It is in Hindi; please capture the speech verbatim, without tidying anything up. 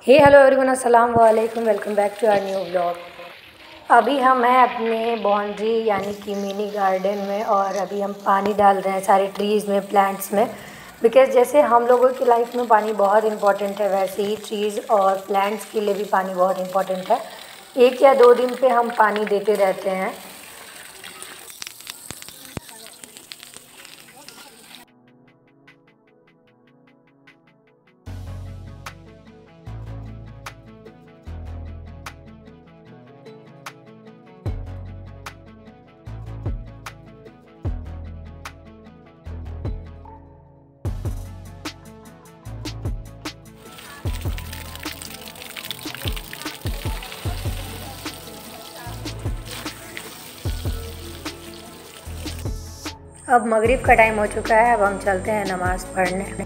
हे हेलो एवरीवन, अस्सलाम वालेकुम। Welcome back to our new blog. अभी हम हैं अपने बाउंड्री यानी कि मिनी गार्डन में और अभी हम पानी डाल रहे हैं सारे ट्रीज़ में, प्लांट्स में। बिकॉज़ जैसे हम लोगों की लाइफ में पानी बहुत इंपॉर्टेंट है, वैसे ही ट्रीज़ और प्लांट्स के लिए भी पानी बहुत इंपॉर्टेंट है। एक या दो दिन पे हम पानी देते रहते हैं। अब मगरिब का टाइम हो चुका है, अब हम चलते हैं नमाज़ पढ़ने।